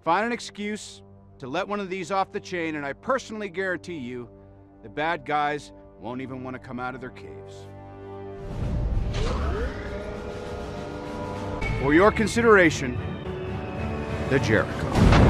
Find an excuse to let one of these off the chain, and I personally guarantee you the bad guys won't even want to come out of their caves. For your consideration, the Jericho.